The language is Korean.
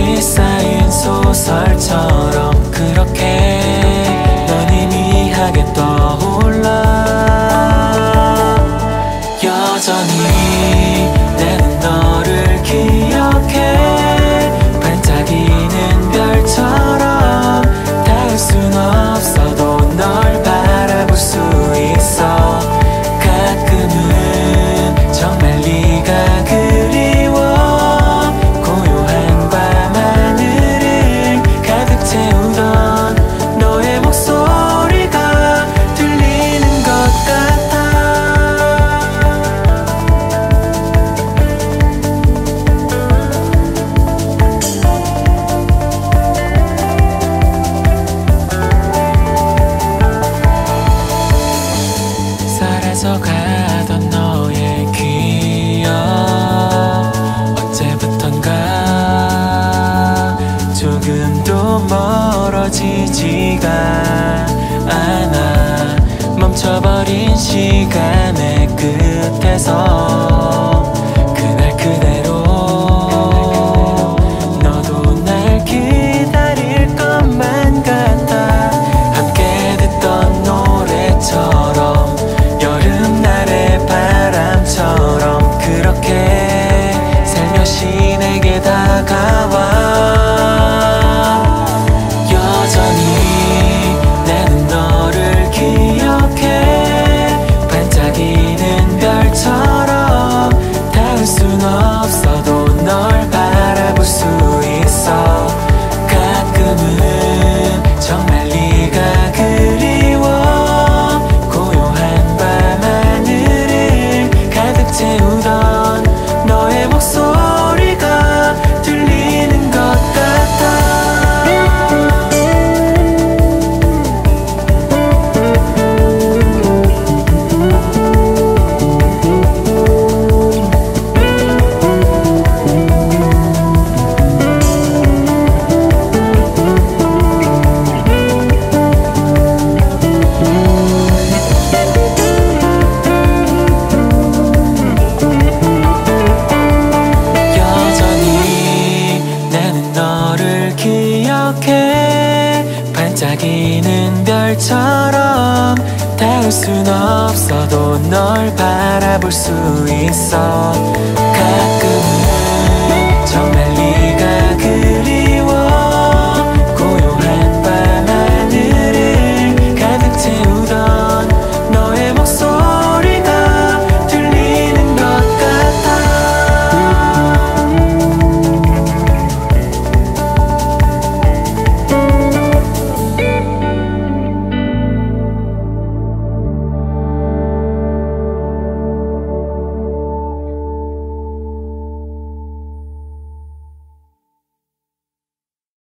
수없이 쌓인 소설처럼 그렇게 넌 희미하게 떠올라. 여전히 나는 너를 기억해. 반짝이는 별처럼 닿을 순 없어도 널 바라볼 수 있어. 가끔은 정말 네가 그리워. 고요한 밤하늘을 가득 채우던 너의 목소리가 들리는 것 같아. 사라져가던 너의 기억 언제부턴가 조금도 멀어지지가 않아. 멈춰버린 시간의 끝에서 그날 그대로 너도 날 기다릴 것만 같아. 함께 듣던 노래처럼 여름날의 바람처럼 그렇게 살며시 내게 다가와. 여전히 나는 너를 기억해. 반짝이는 별처럼 닿을 순 없어도 널 바라볼 수 있어. 가끔은 정말 네가 그리워. 고요한 밤하늘을 가득 채우던 너의 목소리가 들리는 것 같아. 여전히 나는 너를 기억해. 반짝이는 별처럼 닿을 순 없어도 널 바라볼 수 있어.